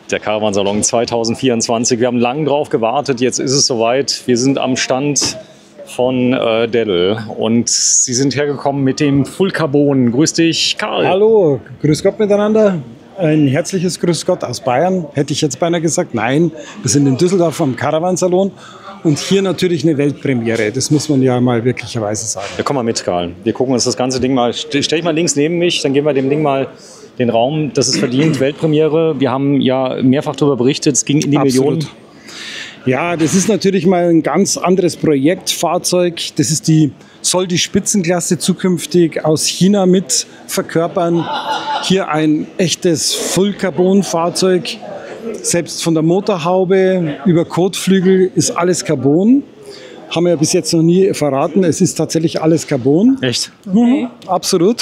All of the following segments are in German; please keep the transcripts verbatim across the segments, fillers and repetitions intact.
Der Caravansalon zweitausendvierundzwanzig. Wir haben lange drauf gewartet, jetzt ist es soweit. Wir sind am Stand von äh, Dettl und Sie sind hergekommen mit dem Full Carbon. Grüß dich, Karl. Hallo, grüß Gott miteinander. Ein herzliches Grüß Gott aus Bayern, hätte ich jetzt beinahe gesagt. Nein, wir sind in Düsseldorf am Caravansalon und hier natürlich eine Weltpremiere. Das muss man ja mal wirklicherweise sagen. Ja, komm mal mit, Karl. Wir gucken uns das ganze Ding mal, stell dich mal links neben mich, dann geben wir dem Ding mal den Raum. Das ist verdient, Weltpremiere. Wir haben ja mehrfach darüber berichtet, es ging in die Absolut. Millionen. Ja, das ist natürlich mal ein ganz anderes Projekt, Fahrzeug. Das ist die, soll die Spitzenklasse zukünftig aus China mit verkörpern. Hier ein echtes Full-Carbon-Fahrzeug. Selbst von der Motorhaube über Kotflügel ist alles Carbon. Haben wir ja bis jetzt noch nie verraten. Es ist tatsächlich alles Carbon. Echt? Mhm, absolut.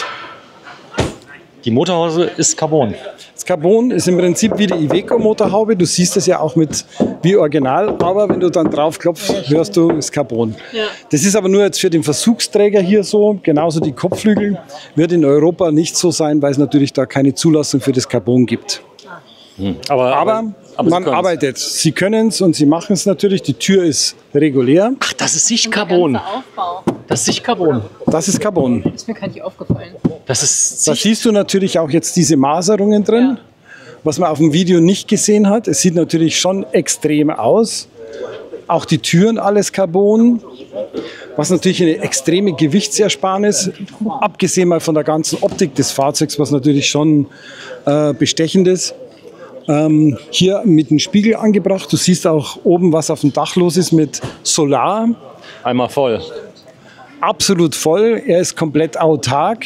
Die Motorhaube ist Carbon. Das Carbon ist im Prinzip wie die Iveco-Motorhaube. Du siehst es ja auch mit wie Original, aber wenn du dann drauf klopfst, hörst du, ist Carbon. Ja. Das ist aber nur jetzt für den Versuchsträger hier so. Genauso die Kopfflügel wird in Europa nicht so sein, weil es natürlich da keine Zulassung für das Carbon gibt. Hm. Aber, aber, aber, aber man arbeitet. Sie können es und sie machen es natürlich. Die Tür ist regulär. Ach, das ist Sichtcarbon. Das ist Sichtcarbon. Das ist Carbon. Das ist mir gar nicht aufgefallen. Das ist da siehst du natürlich auch jetzt diese Maserungen drin, ja. Was man auf dem Video nicht gesehen hat. Es sieht natürlich schon extrem aus. Auch die Türen alles Carbon, was natürlich eine extreme Gewichtsersparnis, abgesehen mal von der ganzen Optik des Fahrzeugs, was natürlich schon äh, bestechend ist. Ähm, hier mit dem Spiegel angebracht. Du siehst auch oben, was auf dem Dach los ist mit Solar. Einmal voll. Absolut voll. Er ist komplett autark.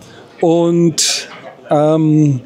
Und ähm,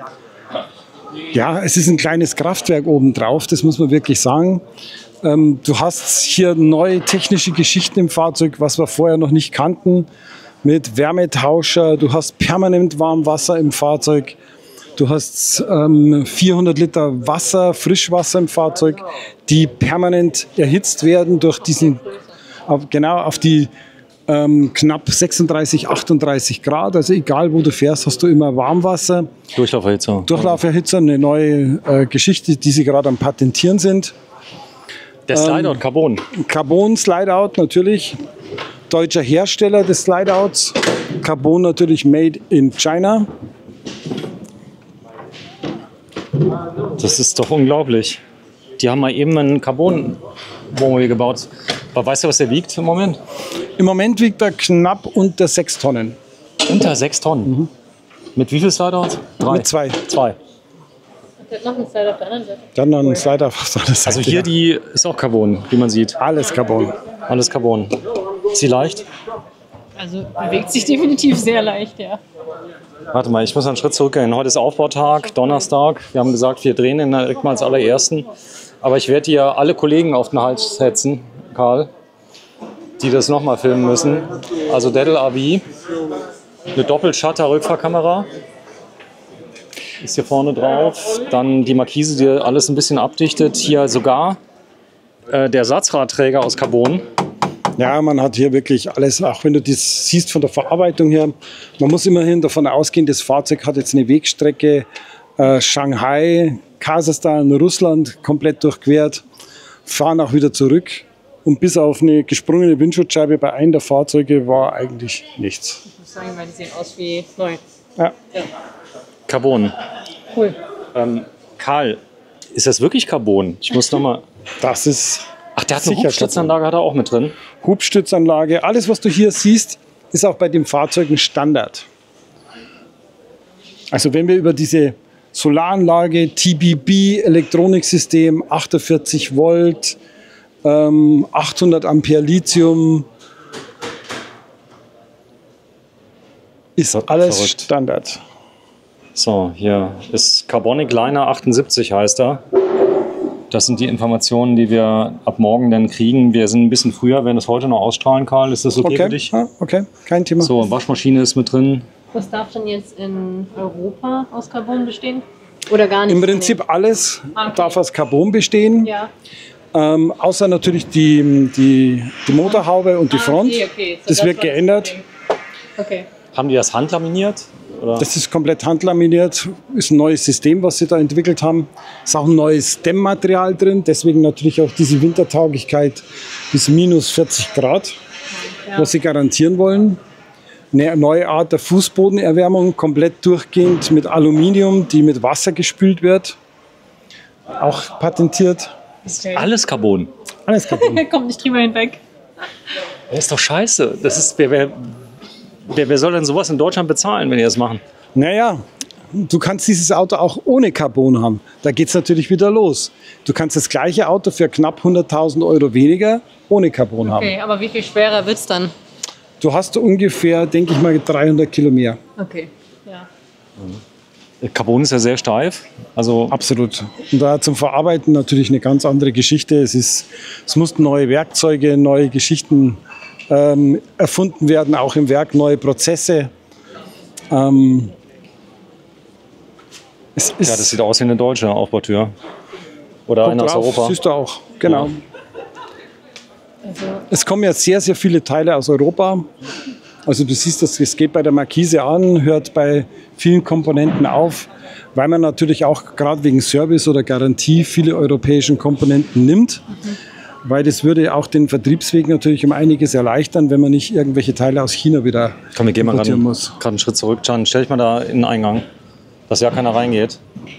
ja, es ist ein kleines Kraftwerk oben drauf, das muss man wirklich sagen. Ähm, du hast hier neue technische Geschichten im Fahrzeug, was wir vorher noch nicht kannten. Mit Wärmetauscher, du hast permanent Warmwasser im Fahrzeug. Du hast ähm, vierhundert Liter Wasser, Frischwasser im Fahrzeug, die permanent erhitzt werden durch diesen, auf, genau auf die ähm, knapp sechsunddreißig, achtunddreißig Grad. Also egal, wo du fährst, hast du immer Warmwasser. Durchlauferhitzer. Durchlauferhitzer, eine neue äh, Geschichte, die sie gerade am Patentieren sind. Der Slideout, ähm, Carbon. Carbon Slideout natürlich. Deutscher Hersteller des Slideouts. Carbon natürlich made in China. Das ist doch unglaublich. Die haben mal eben einen Carbon-Wohnmobil gebaut. Aber weißt du, was der wiegt im Moment? Im Moment wiegt er knapp unter sechs Tonnen. Unter sechs Tonnen? Mhm. Mit wie viel Slideouts? Drei? Mit zwei. Zwei. Der hat noch einen Slider auf der anderen Seite. Dann noch einen Slider auf der anderen Seite. Also hier die ist auch Carbon, wie man sieht. Alles Carbon. Alles Carbon. Ist sie leicht? Also bewegt sich definitiv sehr leicht, ja. Warte mal, ich muss einen Schritt zurückgehen. Heute ist Aufbautag, Donnerstag. Wir haben gesagt, wir drehen ihn direkt mal als allerersten. Aber ich werde dir alle Kollegen auf den Hals setzen, Karl, die das nochmal filmen müssen. Also Dettl A V, eine Doppelshutter-Rückfahrkamera ist hier vorne drauf. Dann die Markise, die alles ein bisschen abdichtet. Hier sogar äh, der Ersatzradträger aus Carbon. Ja, man hat hier wirklich alles, auch wenn du das siehst von der Verarbeitung her. Man muss immerhin davon ausgehen, das Fahrzeug hat jetzt eine Wegstrecke äh, Shanghai, Kasachstan, Russland komplett durchquert, fahren auch wieder zurück. Und bis auf eine gesprungene Windschutzscheibe bei einem der Fahrzeuge war eigentlich nichts. Ich muss sagen, weil die sehen aus wie neu. Ja. Ja. Carbon. Cool. Ähm, Karl, ist das wirklich Carbon? Ich muss noch mal. Das ist. Ach, der hat eine Hubstützanlage, hat er auch mit drin? Hubstützanlage, alles was du hier siehst, ist auch bei den Fahrzeugen Standard. Also wenn wir über diese Solaranlage, T B B, Elektroniksystem, achtundvierzig Volt, ähm, achthundert Ampere Lithium, ist alles Verrückt. Standard. So, hier ist Carbonic Liner achtundsiebzig heißt er. Das sind die Informationen, die wir ab morgen dann kriegen. Wir sind ein bisschen früher, werden das heute noch ausstrahlen, Karl. Ist das okay, okay. für dich? Ja, okay, kein Thema. So, Waschmaschine ist mit drin. Was darf denn jetzt in Europa aus Carbon bestehen? Oder gar nicht? Im Prinzip alles okay. darf aus Carbon bestehen. Ja. Ähm, außer natürlich die, die, die Motorhaube und die ah, Front. Okay, okay. So das, das wird geändert. Okay. Haben die das handlaminiert? Oder? Das ist komplett handlaminiert, ist ein neues System, was sie da entwickelt haben. Ist auch ein neues Dämmmaterial drin, deswegen natürlich auch diese Wintertauglichkeit bis minus vierzig Grad, Ja. was sie garantieren wollen. Eine neue Art der Fußbodenerwärmung, komplett durchgehend mit Aluminium, die mit Wasser gespült wird. Auch patentiert. Okay. Alles Carbon. Alles kaputt. Kommt nicht drüber hinweg. Das ist doch scheiße. Das ist, wer, wer, wer, wer soll denn sowas in Deutschland bezahlen, wenn die das machen? Naja, du kannst dieses Auto auch ohne Carbon haben. Da geht es natürlich wieder los. Du kannst das gleiche Auto für knapp hunderttausend Euro weniger ohne Carbon haben. Okay, aber wie viel schwerer wird es dann? Du hast ungefähr, denke ich mal, dreihundert Kilo mehr. Okay. Ja. Carbon ist ja sehr steif. Also Absolut. Und da zum Verarbeiten natürlich eine ganz andere Geschichte. Es, ist, es mussten neue Werkzeuge, neue Geschichten ähm, erfunden werden, auch im Werk neue Prozesse. Ähm, es ist, ja, das sieht aus wie eine deutsche Aufbautür. Oder eine aus drauf, Europa. Siehst du auch, genau. Ja. Also, Es kommen ja sehr, sehr viele Teile aus Europa. Also du siehst, das, es geht bei der Markise an, hört bei vielen Komponenten auf, weil man natürlich auch gerade wegen Service oder Garantie viele europäischen Komponenten nimmt. Mhm. Weil das würde auch den Vertriebsweg natürlich um einiges erleichtern, wenn man nicht irgendwelche Teile aus China wieder Komm, wir gehen mal gerade importieren muss. einen Schritt zurück. Can, stell dich mal da in den Eingang, dass ja keiner reingeht.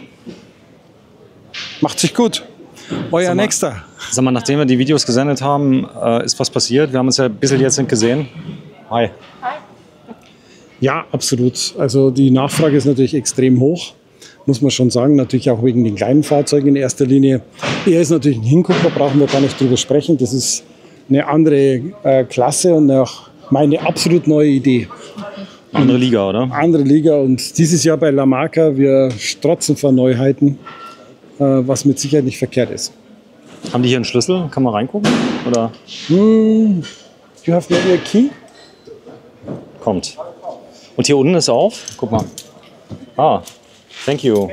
Macht sich gut. Euer Sag mal. Nächster. Sag mal, nachdem wir die Videos gesendet haben, äh, ist was passiert. Wir haben uns ja ein bisschen jetzt nicht gesehen. Hi. Ja, absolut. Also die Nachfrage ist natürlich extrem hoch, muss man schon sagen. Natürlich auch wegen den kleinen Fahrzeugen in erster Linie. Er ist natürlich ein Hingucker, brauchen wir gar nicht drüber sprechen. Das ist eine andere äh, Klasse und auch meine absolut neue Idee. Andere Liga, oder? Andere Liga und dieses Jahr bei La Marca, wir strotzen vor Neuheiten, äh, was mit Sicherheit nicht verkehrt ist. Haben die hier einen Schlüssel? Kann man reingucken? Oder Hm, you have maybe a key? kommt? Und hier unten ist auf. Guck mal. Ah, thank you.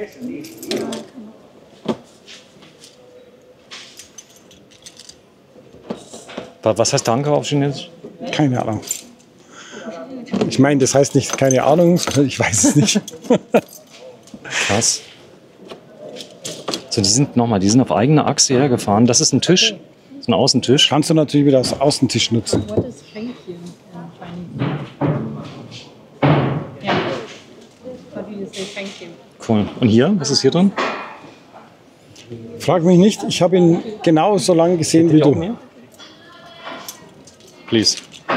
Wa- Was heißt Danke auf Chinesisch? Keine Ahnung. Ich meine, das heißt nicht keine Ahnung, sondern ich weiß es nicht. Krass. So, die sind nochmal, die sind auf eigene Achse hergefahren. Das ist ein Tisch, das ist ein Außentisch. Kannst du natürlich wieder als Außentisch nutzen. what is thank you in Chinese? Ja. How do you say thank you? Cool. Und hier, was ist hier drin? Frag mich nicht, ich habe ihn genau so lange gesehen wie du. Please.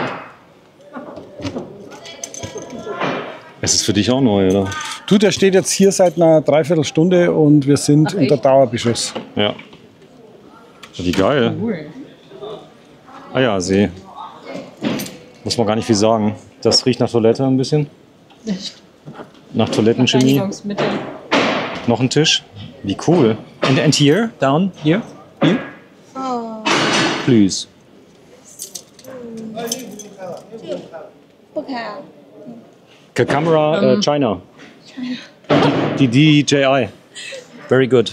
Es ist für dich auch neu, oder? Du, der steht jetzt hier seit einer Dreiviertelstunde und wir sind Ach, unter echt? Dauerbeschuss. Ja. Wie geil. Cool. Ah ja, See. Muss man gar nicht viel sagen. Das riecht nach Toilette ein bisschen. Nach Toilettenchemie. Reinigungsmittel. Noch ein Tisch. Wie cool. And, and here, down, here, here. Please. 不开啊？ K- Camera, uh, China. Die D J I. Very good.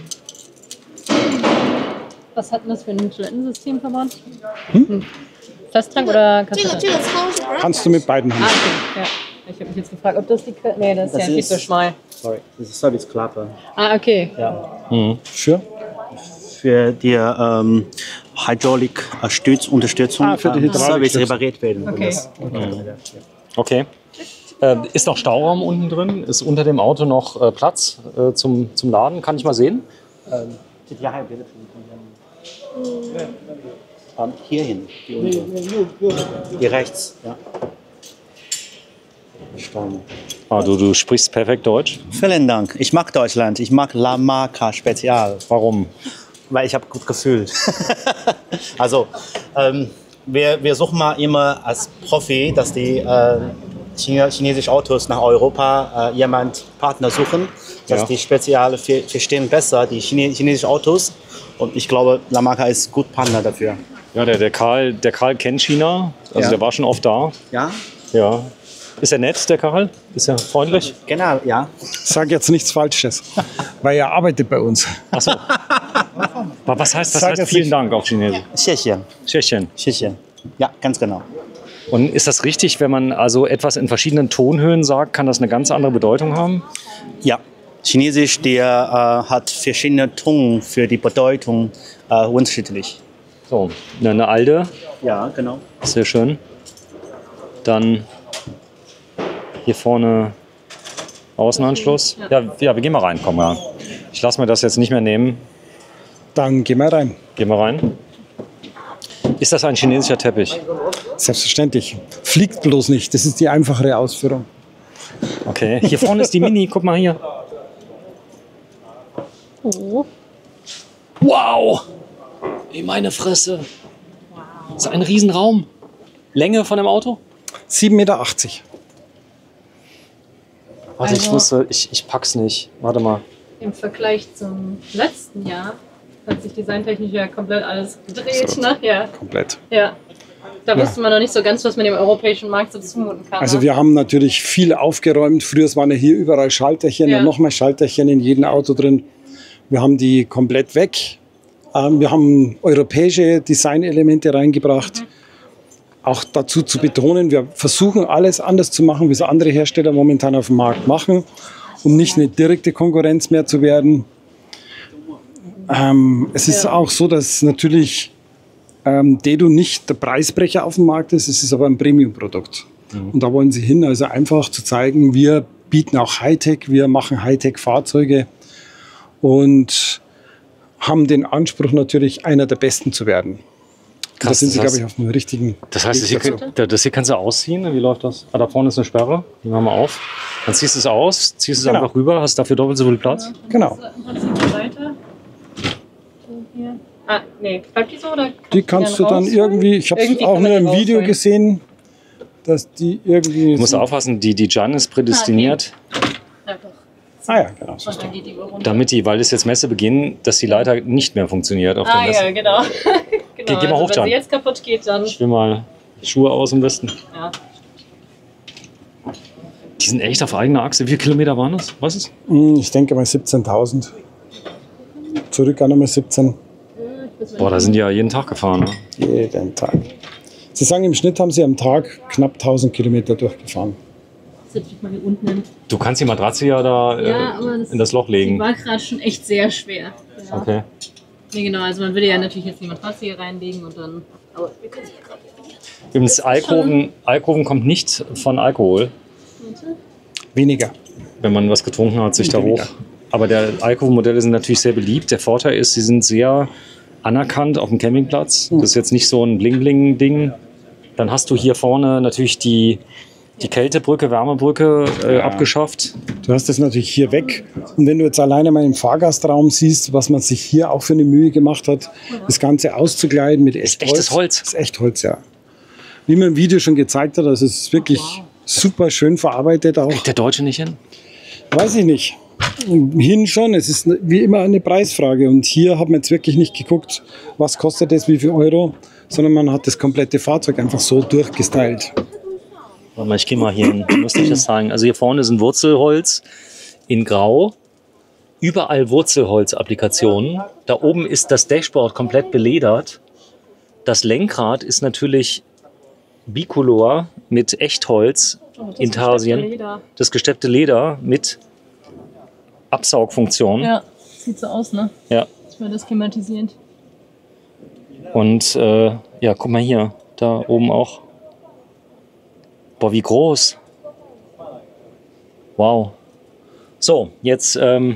Was hat denn das für ein Toilettensystem verbaut? Hm? Festtank oder 这个 Kassette? 这个仓是不让 Kannst du mit beiden Ah, haben. okay. Ja. Ich habe mich jetzt gefragt, ob das die Quelle. Nee, das ist Das ja viel zu ist- schmal. Sorry, das ist Serviceklappe. Ah, okay. Mhm. Für? Für die ähm, Hydraulik-Stützunterstützung Ah, für die ähm, Service Hydraulik-Stütze. repariert werden. Okay. Das- Okay. Äh, ist noch Stauraum unten drin? Ist unter dem Auto noch äh, Platz äh, zum, zum Laden? Kann ich mal sehen? Ähm, ähm, hierhin, die, untere. die rechts. Ja. Stamm. Ah, du, du sprichst perfekt Deutsch. Vielen Dank. Ich mag Deutschland. Ich mag La Marca Spezial. Warum? Weil ich habe gut gefühlt. Also, ähm, wir, wir suchen mal immer als Profi, dass die äh, Chine chinesischen Autos nach Europa äh, jemand Partner suchen, dass Ja. die Speziale ver- verstehen besser die Chine chinesischen Autos. Und ich glaube, La Marca ist gut Partner dafür. Ja, der, der, Karl, der Karl kennt China. Also Ja. der war schon oft da. Ja? Ja. Ist er nett, der Karl? Ist er freundlich? Genau, ja. Sag jetzt nichts Falsches, weil er arbeitet bei uns. Achso. Was heißt, was Sag heißt jetzt vielen nicht. Dank auf Chinesisch? 谢谢， Tschechien. 谢谢。Ja, ganz genau. Und ist das richtig, wenn man also etwas in verschiedenen Tonhöhen sagt, kann das eine ganz andere Bedeutung haben? Ja, Chinesisch, der äh, hat verschiedene Töne für die Bedeutung äh, unterschiedlich. So, eine, eine Alde, Ja, genau. sehr schön. Dann hier vorne Außenanschluss. Ja, ja, wir gehen mal rein, komm mal. Ich lasse mir das jetzt nicht mehr nehmen. Dann gehen wir rein. Gehen wir rein. Ist das ein chinesischer Teppich? Selbstverständlich. Fliegt bloß nicht. Das ist die einfachere Ausführung. Okay, hier vorne ist die Mini, guck mal hier. Oh. Wow! Ey, meine Fresse. Das ist ein Riesenraum. Länge von dem Auto? sieben Meter achtzig. Warte, ich Also- wusste, ich, ich pack's nicht. Warte mal. Im Vergleich zum letzten Jahr hat sich designtechnisch ja komplett alles gedreht. Ne? Ja. Komplett. ja. Da wusste man noch nicht so ganz, was man dem europäischen Markt so zumuten kann. Also ne? wir haben natürlich viel aufgeräumt. Früher waren ja hier überall Schalterchen Ja. und nochmal Schalterchen in jedem Auto drin. Wir haben die komplett weg. Ähm, wir haben europäische Designelemente reingebracht. Mhm. Auch dazu zu betonen, wir versuchen alles anders zu machen, wie es andere Hersteller momentan auf dem Markt machen, um nicht eine direkte Konkurrenz mehr zu werden. Ähm, es ist Ja. auch so, dass natürlich ähm, Dedo nicht der Preisbrecher auf dem Markt ist, es ist aber ein Premium-Produkt. Und da wollen sie hin, also einfach zu zeigen, wir bieten auch Hightech, wir machen Hightech-Fahrzeuge und haben den Anspruch natürlich, einer der Besten zu werden. Krass, da sind sie, das heißt- glaube ich, auf dem richtigen Das heißt, das Weg hier, dazu. kann- das hier kannst du ausziehen. Wie läuft das? Ah, da vorne ist eine Sperre. Die machen wir auf. Dann ziehst du es aus, ziehst es Genau. einfach rüber, hast dafür doppelt so viel Platz. Genau. Im Prinzip so weiter. So hier. Ah, nee, bleibt die so oder? Die kannst du dann irgendwie, ich habe es Irgendwie auch kann man nur die im Video rausholen. gesehen, dass die irgendwie... Du musst aufpassen, die, die Jan ist prädestiniert, Einfach. Ah ja, genau. So. Und dann geht die über runter. damit die, weil es jetzt Messebeginn, dass die Leiter nicht mehr funktioniert auf der Ah Messe. ja, genau. genau. geh mal hoch, also, Jan. wenn sie jetzt kaputt geht, dann. Ich will mal Schuhe aus am besten. Ja. Die sind echt auf eigener Achse. Wie viele Kilometer waren das? Was ist? Hm, Ich denke mal siebzehntausend. Zurück auch nochmal siebzehn. Boah, da sind die ja jeden Tag gefahren. Ne? Jeden Tag. Sie sagen, im Schnitt haben sie am Tag knapp tausend Kilometer durchgefahren. Setz dich mal hier unten hin. Du kannst die Matratze ja da äh, Ja, aber das, in das Loch die legen. war gerade schon echt sehr schwer. Ja. Okay. Nee, genau, also man würde ja natürlich jetzt die Matratze hier reinlegen und dann. Aber wir können sie gerade. Übrigens, Alkoven, Alkoven kommt nicht von Alkohol, Weniger. wenn man was getrunken hat, sich da hoch. Weniger. Aber der Alkoven-Modelle sind natürlich sehr beliebt. Der Vorteil ist, sie sind sehr anerkannt auf dem Campingplatz. Das ist jetzt nicht so ein Bling-Bling-Ding. Dann hast du hier vorne natürlich die, die Kältebrücke, Wärmebrücke äh, Ja. abgeschafft. Du hast das natürlich hier weg. Und wenn du jetzt alleine mal im Fahrgastraum siehst, was man sich hier auch für eine Mühe gemacht hat, das Ganze auszukleiden mit Echtholz. echtes Holz. Das ist Echtholz, ja. Wie man im Video schon gezeigt hat, das ist wirklich super schön verarbeitet auch. Kriegt der Deutsche nicht hin? Weiß ich nicht. Hin schon, es ist wie immer eine Preisfrage. Und hier hat man jetzt wirklich nicht geguckt, was kostet das, wie viel Euro, sondern man hat das komplette Fahrzeug einfach so durchgestylt. Warte mal, ich gehe mal hier hin. Muss ich das sagen? Also hier vorne ist ein Wurzelholz in Grau. Überall Wurzelholz-Applikationen. Da oben ist das Dashboard komplett beledert. Das Lenkrad ist natürlich Bicolor mit Echtholz, Intarsien. Das gesteppte Leder mit Absaugfunktion. Ja, sieht so aus, ne? Ja. Das war das klimatisierend. Und äh, ja, guck mal hier, da oben auch. Boah, wie groß. Wow. So, jetzt ähm,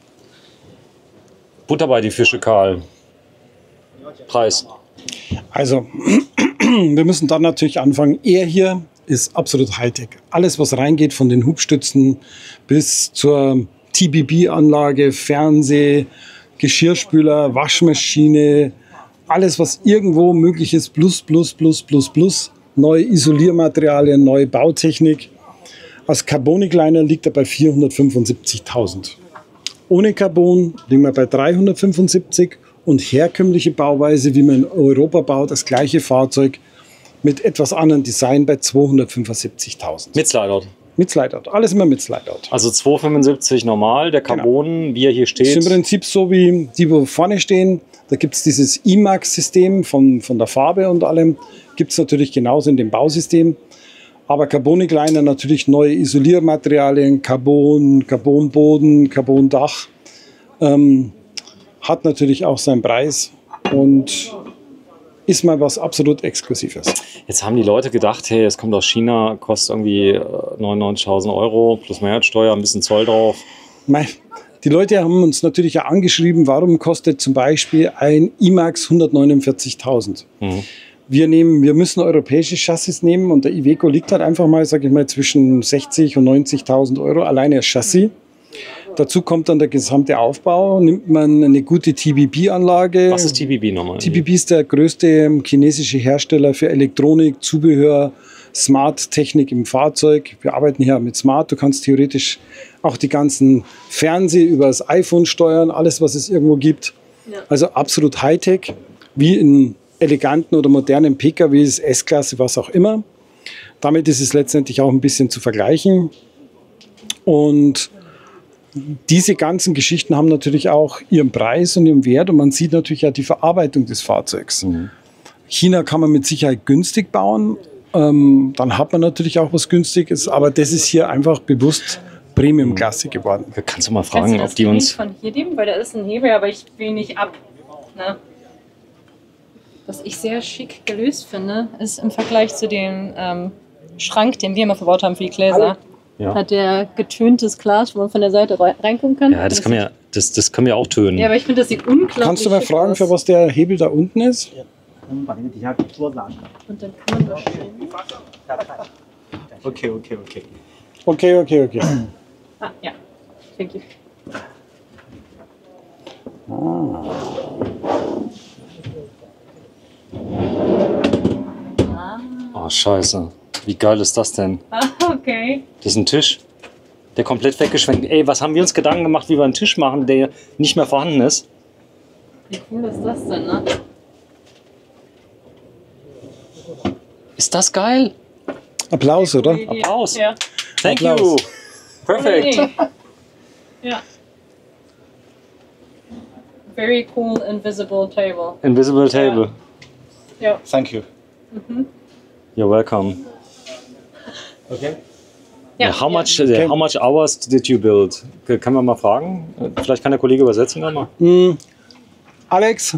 Butter bei die Fische, Karl. Preis. Also, wir müssen dann natürlich anfangen. Er hier ist absolut Hightech. Alles, was reingeht, von den Hubstützen bis zur T B B-Anlage, Fernseh, Geschirrspüler, Waschmaschine, alles, was irgendwo möglich ist, plus, plus, plus, plus, plus. Neue Isoliermaterialien, neue Bautechnik. Als Carbonic-Liner liegt er bei vierhundertfünfundsiebzigtausend. Ohne Carbon liegen wir bei dreihundertfünfundsiebzig und herkömmliche Bauweise, wie man in Europa baut, das gleiche Fahrzeug mit etwas anderem Design bei zweihundertfünfundsiebzigtausend. Mit Slideout. Mit Slideout. Alles immer mit Slideout. Also zweihundertfünfundsiebzig normal, der Carbon, genau. Wie er hier steht. Das ist im Prinzip so wie die, wo vorne stehen. Da gibt es dieses I MAX-System von, von der Farbe und allem. Gibt es natürlich genauso in dem Bausystem. Aber Carbonic Liner natürlich neue Isoliermaterialien, Carbon, Carbonboden, Carbondach. Ähm, hat natürlich auch seinen Preis und ist mal was absolut Exklusives. Jetzt haben die Leute gedacht, hey, es kommt aus China, kostet irgendwie neunundneunzigtausend Euro plus Mehrwertsteuer, ein bisschen Zoll drauf. Mei, die Leute haben uns natürlich ja angeschrieben, warum kostet zum Beispiel ein I MAX hundertneunundvierzigtausend. Mhm. Wir, nehmen, wir müssen europäische Chassis nehmen und der Iveco liegt halt einfach mal, sage ich mal, zwischen sechzigtausend und neunzigtausend Euro alleine als Chassis. Dazu kommt dann der gesamte Aufbau. Nimmt man eine gute T B B-Anlage. Was ist T B B nochmal? T B B ist der größte chinesische Hersteller für Elektronik, Zubehör, Smart-Technik im Fahrzeug. Wir arbeiten hier mit Smart. Du kannst theoretisch auch die ganzen Fernseh über das iPhone steuern, alles, was es irgendwo gibt. Ja. Also absolut Hightech, wie in eleganten oder modernen P K Ws, S-Klasse, was auch immer. Damit ist es letztendlich auch ein bisschen zu vergleichen. Und diese ganzen Geschichten haben natürlich auch ihren Preis und ihren Wert und man sieht natürlich ja die Verarbeitung des Fahrzeugs. Mhm. China kann man mit Sicherheit günstig bauen, ähm, dann hat man natürlich auch was Günstiges, aber das ist hier einfach bewusst Premium-Klasse geworden. Kannst du mal fragen, ob die uns... von hier nehmen, weil da ist ein Hebel, aber ich will nicht ab. Ne? Was ich sehr schick gelöst finde, ist im Vergleich zu dem ähm, Schrank, den wir immer verbaut haben für die Gläser. Ja. Hat der getöntes Glas, wo man von der Seite reingucken kann. Ja, das, kann man ja, das, das können wir auch tönen. Ja, aber ich finde, das sieht unglaublich Kannst du mal fragen, aus. Für was der Hebel da unten ist? Ja. Und dann kann man das schön. Okay, okay, okay. Okay, okay, okay. Ah, ja. Thank you. Ah. Oh, scheiße. Wie geil ist das denn? Ah, okay. Das ist ein Tisch, der komplett weggeschwenkt. Ey, was haben wir uns Gedanken gemacht, wie wir einen Tisch machen, der nicht mehr vorhanden ist? Wie cool ist das denn, ne? Ist das geil? Applaus, oder? Applaus. Ja. Thank Applaus. you. Perfect. Ja. Very cool invisible table. Invisible table. Ja. Ja. Thank you. Mhm. You're welcome. Okay. Ja. Yeah, how much? Uh, how much hours did you build? Kann man mal fragen? Vielleicht kann der Kollege übersetzen dann mal. Mm, Alex,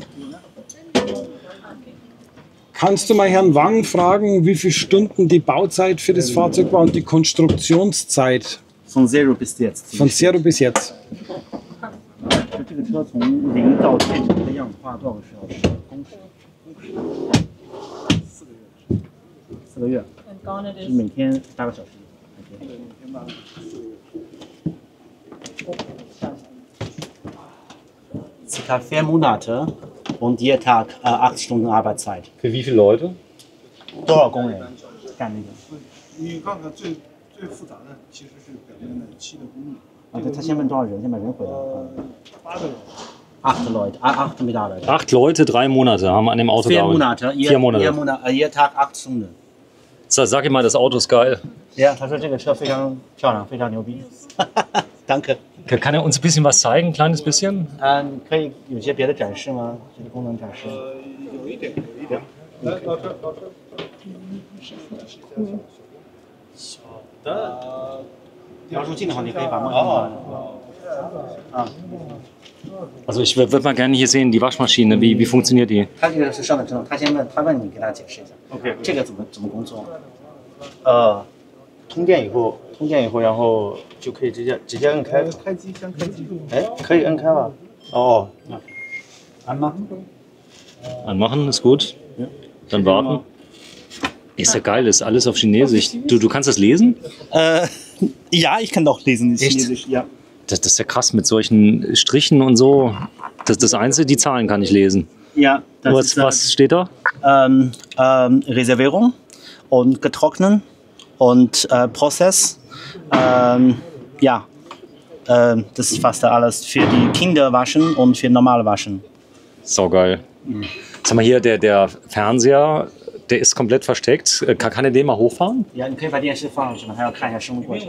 kannst du mal Herrn Wang fragen, wie viele Stunden die Bauzeit für das Fahrzeug war und die Konstruktionszeit? Von Zero bis jetzt. Von Zero bis jetzt. 这个车从零到建成的样化多少个时候？工时，工时四个月，四个月，是每天八个小时。Circa vier Monate und jeden Tag äh, acht Stunden Arbeitszeit. Für wie viele Leute? 多少工人干那个？ 你看看最最复杂的其实是表面的漆的工艺。 啊，对，他先问多少人，先把人回答。 八个人。 Acht Leute, acht Mitarbeiter. Acht Leute, drei Monate haben an dem Auto Vier gearbeitet. Monate, je, Vier Monate. Vier Monate, jeden Tag acht Stunden. So, sag ihm mal, das Auto ist geil. Ja, 他说这个车非常漂亮，非常牛逼。Danke. Kann er uns ein bisschen was zeigen, ein kleines bisschen? 嗯，可以有些别的展示吗？这个功能展示。 呃，有一点，有一点。来，老师，老师。小的。 描述近的话，你可以把麦克风。啊。 Also ich würde mal gerne hier sehen, die Waschmaschine, wie, wie funktioniert die? 他这个是上等之后，他先问，他问你，给他解释一下。OK， 这个怎么怎么工作？呃，通电以后，通电以后，然后就可以直接直接摁开。 开机，先开机。 哎，可以摁开了。哦，anmachen. Anmachen ist gut. Dann warten. Ist ja geil, ist alles auf Chinesisch. Du, du kannst das lesen? Äh, ja, ich kann doch lesen. Echt? Chinesisch, ja. Das, das ist ja krass mit solchen Strichen und so. Das das Einzige, die Zahlen kann ich lesen. Ja. Das was, ist, äh, was steht da? Ähm, ähm, Reservierung und getrocknen und äh, Prozess. Ähm, ja, ähm, das ist fast alles für die Kinder waschen und für normale waschen. So geil. Mhm. Sag mal hier, der, der Fernseher, der ist komplett versteckt. Äh, Kann, kann er den mal hochfahren? 呀，你可以把电视放上去吗？还要看一下生物过程。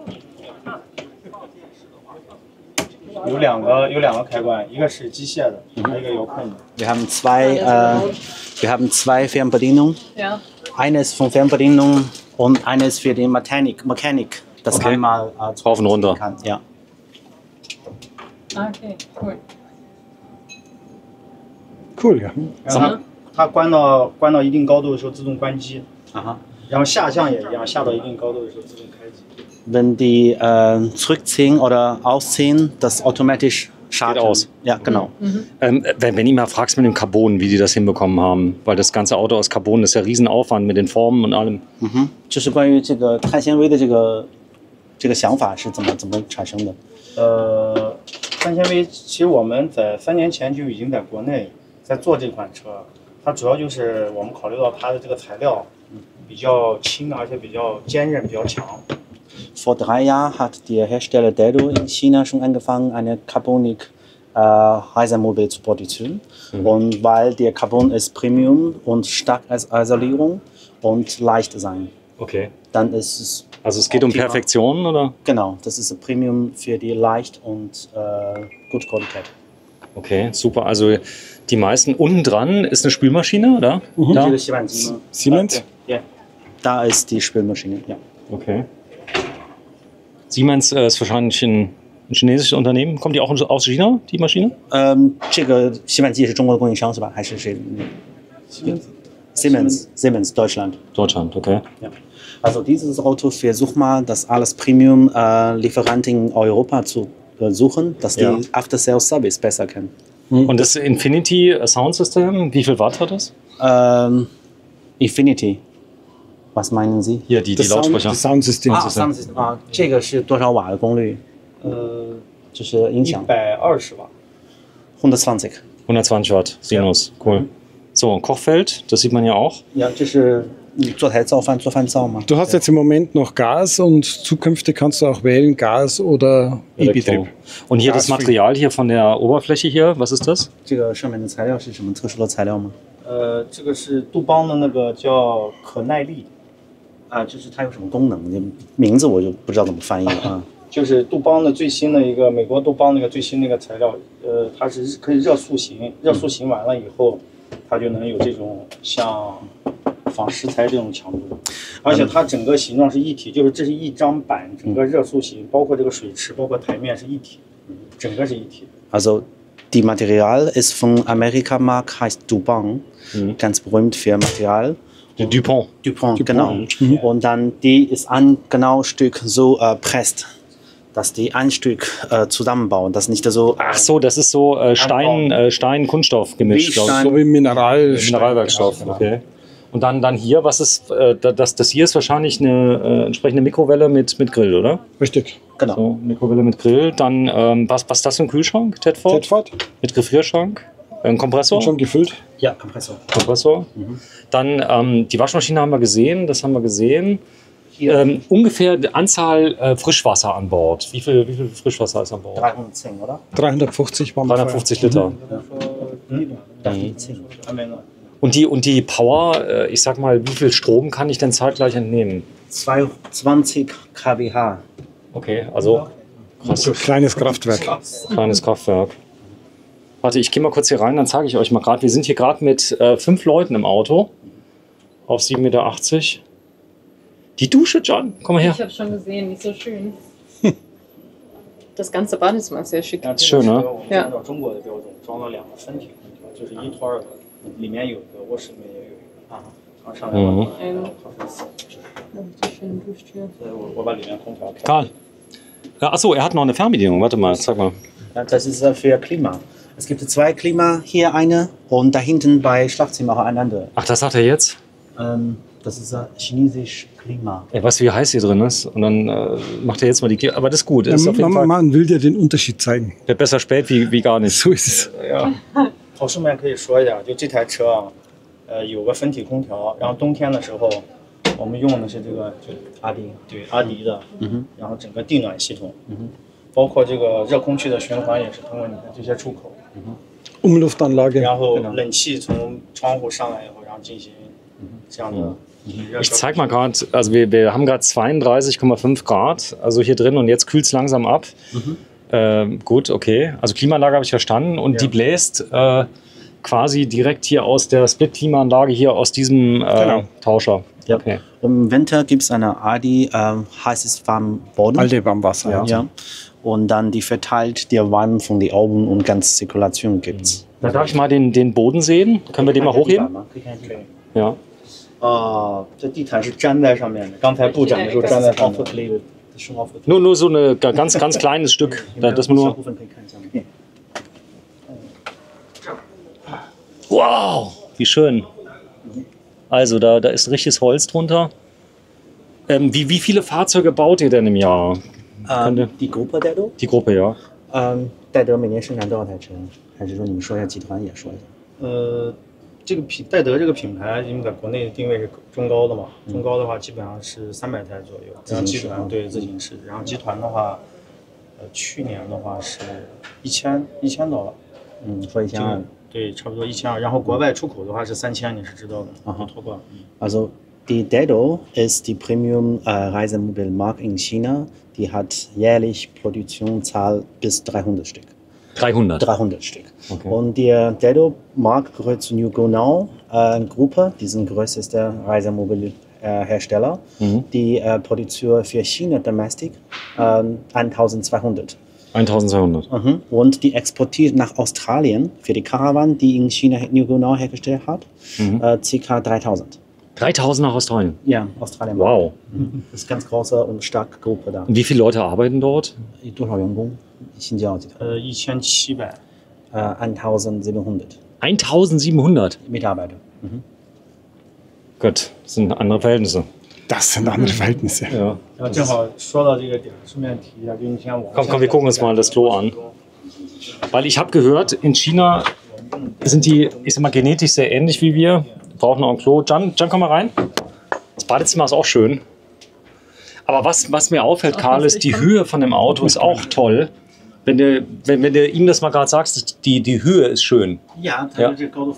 有两个有两个开关，一个是机械的，还有一个遥控的。 Wir haben zwei, äh, wir haben zwei Fernbedienungen. Ja. Eine ist von Fernbedienung und eine ist für die Mechanik, Mechanik das Okay. einmal äh, zu Rauf und runter. kann. Ja. Ah, okay, cool. Cool, ja. 然后它关到关到一定高度的时候自动关机， Aha. 然后下降也一样，下到一定高度的时候自动开机。 Wenn die äh, zurückziehen oder ausziehen, das automatisch schalten. aus. Ja, genau. Ähm, wenn, wenn du mal fragst mit dem Carbon, wie die das hinbekommen haben, weil das ganze Auto aus Carbon ist ja Riesenaufwand mit den Formen und allem. 嗯哼，就是关于这个碳纤维的这个这个想法是怎么怎么产生的？ 呃，碳纤维其实我们在三年前就已经在国内在做这款车，它主要就是我们考虑到它的这个材料比较轻，而且比较坚韧，比较强。 Vor drei Jahren hat der Hersteller Dedo in China schon angefangen, eine Carbonik äh, Reisemobil zu produzieren. Und weil der Carbon ist Premium und stark als Isolierung und leicht sein, Okay. dann ist es Also es geht um optimal. Perfektion, oder? Genau, das ist ein Premium für die leicht und äh, gute Qualität. Okay, super. Also die meisten unten dran ist eine Spülmaschine, oder? Da? 这个洗碗机吗？ Siemens? Ja, da ist die Spülmaschine. Ja. Okay. Siemens äh, ist wahrscheinlich ein, ein chinesisches Unternehmen. Kommt die auch aus China, die Maschine? 嗯，这个洗碗机也是中国的供应商是吧？还是谁？Siemens, Siemens Deutschland. Deutschland, okay. Ja. Also dieses Auto versucht mal, das alles Premium-Lieferanten in Europa zu äh, suchen, dass die Ja. After-Sales-Service besser kennen. Und das Infinity Sound System, wie viel Watt hat das? Ähm, Infinity, was meinen Sie? Hier, die, die Das, Sound, Lautsprecher. das Soundsystem. 啊，Sound System 啊，这个是多少瓦的功率？ 呃， 就是音一响百二十瓦。 hundertzwanzig。 hundertzwanzig Watt, Sinus, cool. So, Kochfeld, das sieht man ja auch. 呀，这是你做台造饭做饭灶吗？ Du hast jetzt im Moment noch Gas und zukünftig kannst du auch wählen, Gas oder E-Betrieb. Und hier das Gas-free. Material hier von der Oberfläche hier, was ist das? 这个上面的材料是什么特殊的材料吗？ 呃，这个是杜邦的那个叫可耐力， 啊，就是它有什么功能？这名字我就不知道怎么翻译了啊。 就是杜邦的最新的一个美国杜邦那个最新那个材料，呃，它是可以热塑形，热塑形完了以后，它就能有这种像仿石材这种强度，而且它整个形状是一体，就是这是一张板，整个热塑形，包括这个水池，包括台面是一体，整个是一体。 Also die Material ist von Amerika-Mark, heißt Dupont, ganz berühmt für Material. Dupont. Dupont, genau. Und dann die ist ein genau Stück so äh, presst, dass die ein Stück äh, zusammenbauen, das nicht so. Ach so, das ist so äh, Stein, äh, Stein-Kunststoff gemischt, Wie glaube ich. Stein- So wie Mineral. Mineralwerkstoff, okay. Und dann, dann hier, was ist, äh, das, das hier ist wahrscheinlich eine äh, entsprechende Mikrowelle mit, mit Grill, oder? Richtig. Genau. So, Mikrowelle mit Grill. Dann, ähm, was, was ist das für ein Kühlschrank, Tedford? Tedford, Mit Gefrierschrank? Ein Kompressor? schon gefüllt. Ja, Kompressor. Kompressor. Dann ähm, die Waschmaschine haben wir gesehen, das haben wir gesehen. Ähm, ungefähr die Anzahl äh, Frischwasser an Bord. Wie viel, wie viel Frischwasser ist an Bord? dreihundertzehn, oder? dreihundertfünfzig waren wir vorher. dreihundertfünfzig Liter. dreihundertzehn. Und die, und die Power, äh, ich sag mal, wie viel Strom kann ich denn zeitgleich entnehmen? zweiundzwanzig Kilowatt. Okay, also krass, So ein kleines Kraftwerk. kleines Kraftwerk. Warte, ich gehe mal kurz hier rein, dann zeige ich euch mal gerade. Wir sind hier gerade mit äh, fünf Leuten im Auto auf sieben Meter achtzig. Die Dusche, John, komm mal her. Ich habe schon gesehen, nicht so schön. Das ganze Badezimmer ist sehr schick. 那这 schön 个呢车我们按照中国的标准装了两个分体空调，就是一托儿的，里面有一个，卧室里面也有一个啊，然后上来嗯 Ein, 咖啡室， oh, die schöne Duschtür. 所以我我把里面空调开。 Karl. Ja, achso, er hat noch eine Fernbedienung. Warte mal, zeig mal. Ja, das ist äh, für Klima. Es gibt zwei Klima, hier eine und da hinten bei Schlafzimmer auch eine andere. Ach, das sagt er jetzt? Ähm, das ist äh, chinesisch Klima. Er weiß, wie heiß hier drin ist. Und dann äh, macht er jetzt mal die. Kle- Aber das ist gut. Das ist Ja, auf jeden man, Fall man will dir den Unterschied zeigen. wird besser spät wie, wie gar nicht. So ist es. 我顺便可以说一下，就这台车啊，呃，有个分体空调，然后冬天的时候，我们用的是这个就阿迪， 对阿迪的，然后整个地暖系统，包括这个热空气的循环也是通过你看这些出口， Umluftanlage. 然后冷气从窗户上来以后，然后进行这样的。 Ich zeig mal gerade, also wir, wir haben gerade zweiunddreißig Komma fünf Grad, also hier drin, und jetzt kühlt es langsam ab. Mhm. Ähm, gut, okay. Also Klimaanlage habe ich verstanden, und ja. die bläst äh, quasi direkt hier aus der Split-Klimaanlage, hier aus diesem äh, genau. Tauscher. Ja. Okay. Im Winter gibt es eine A D I, ähm, heißes Warmboden. Alte Warmwasser. Ja. ja. Und dann die verteilt die Warme von den Augen und ganz Zirkulation gibt es. Da darf ich mal den, den Boden sehen. Können wir den mal hochheben? Ja. 啊，这地毯是粘在上面的，刚才布展的时候粘在上面。 Nur, nur so ein ganz, ganz kleines Stück. Das man nur wow, wie schön. Also da, da ist richtiges Holz drunter. Ähm, wie, wie viele Fahrzeuge baut ihr denn im Jahr? Ähm, die Gruppe Daido? Die Gruppe, ja. Ähm, Daido 每年生产多少台车？还是说你们说一下集团也说一下？ 呃。 这个品戴德这个品牌，因为在国内定位是中高的嘛，中高的话基本上是三百台左右。然后集团对自行车，然后集团的话，呃，去年的话是一千一千多了， 嗯，说一千二， 对，差不多一千二。然后国外出口的话是三千，你是知道的，啊，脱冠。 Also die Daido ist die Premium äh, Reisemobilmarke in China. Die hat jährlich Produktionszahl bis dreihundert Stück. dreihundert? dreihundert Stück. Okay. Und die Daido-Marke gehört zur New Go Now äh, Gruppe, die sind größter Reisemobilhersteller. Äh, mhm. Die äh, produziert für China Domestic äh, eintausendzweihundert. eintausendzweihundert. Mhm. Und die exportiert nach Australien für die Caravan, die in China New Go Now hergestellt hat, mhm. äh, ca. dreitausend. dreitausend nach Australien? Ja, Australien. Wow. Mhm. Das ist eine ganz große und starke Gruppe da. Und wie viele Leute arbeiten dort? 多少员工？新交集团？ 呃，一千七百。 呃 eintausendsiebenhundert. eintausendsiebenhundert? Mitarbeiter. Mhm. Gut, das sind andere Verhältnisse. Das sind andere Verhältnisse. Ja. Ja, 正好说到这个点，顺便提一下，就你像我。 Komm, komm, wir gucken uns mal das Klo an. Weil ich habe gehört, in China sind die, ich sag mal, genetisch sehr ähnlich wie wir. Brauchen auch ein Klo. Can, Can, komm mal rein. Das Badezimmer ist auch schön. Aber was, was mir auffällt, Karl, ist, die Höhe von dem Auto ist auch toll. Wenn du, wenn, wenn du ihm das mal gerade sagst, die, die Höhe ist schön. Ja, ja.